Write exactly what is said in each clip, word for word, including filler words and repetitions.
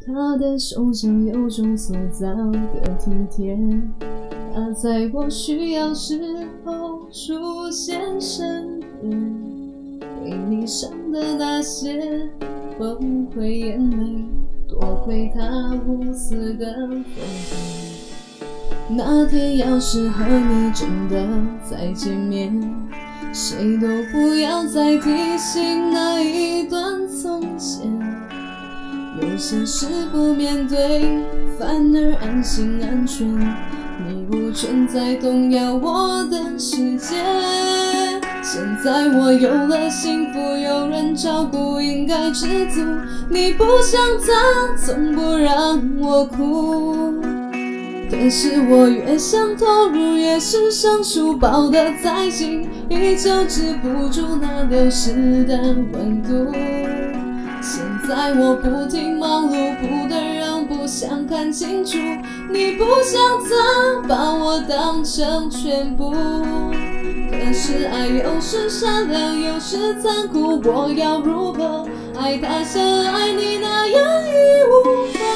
他的手掌有种粗糙的体贴，他在我需要时候出现身边，为你伤的那些崩溃眼泪，多亏他无私的奉献。那天要是和你真的再见面，谁都不要再提醒那一段从前。有些事不面对，反而安心安全，你无权再动摇我的世界。现在我有了幸福，有人照顾，应该知足。你不像他，从不让我哭。可是我越想投入，越是伤书抱得再紧，依旧止不住那流失的温度。现在我不停忙碌，不得让，不想看清楚。你不像他，把我当成全部。可是爱有时善良，有时残酷，我要如何爱他像爱你那样义无反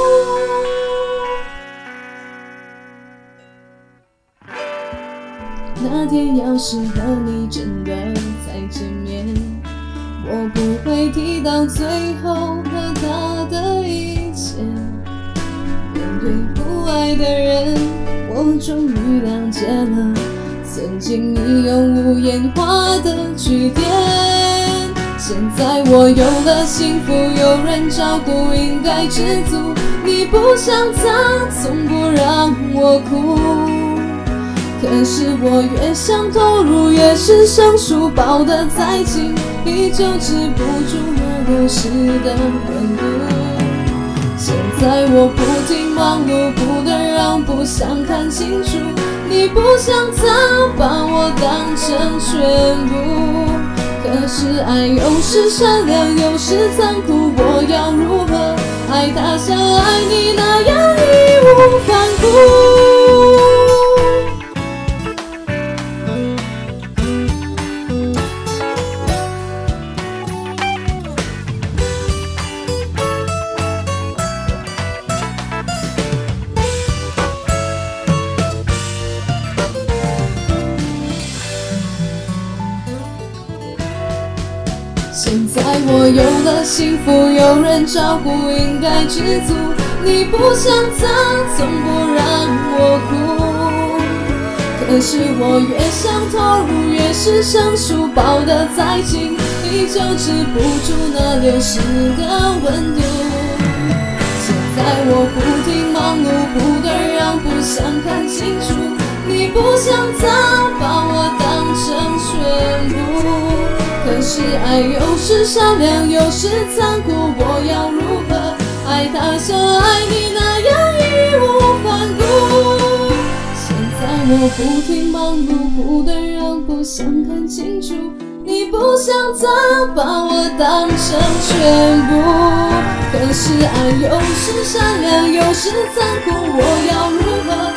顾？那天要是和你真的再见面，我不会提到最后和他的一切。面对不爱的人，我终于了解了曾经你用无言画的句点。现在我有了幸福，有人照顾，应该知足。你不像他，从不让我哭。可是我越想投入，越是伤书抱得再紧，依旧止不住那流失的温度。现在我不停忙碌，不得让，不想看清楚。你不像他，把我当成全部。可是爱有时善良，有时残酷，我要如何爱他像爱你那样义无反顾？现在我有了幸福，有人照顾，应该知足。你不像他，从不让我哭。可是我越想投入，越是伤书抱得再紧，依旧止不住那流失的温度。现在我不停忙碌，不得让，不想看清楚。你不像他，把我当成全部。可是爱有时善良，有时残酷，我要如何爱他像爱你那样义无反顾？现在我不停忙碌，不得让，不想看清楚。你不像他，把我当成全部。可是爱有时善良，有时残酷，我要如何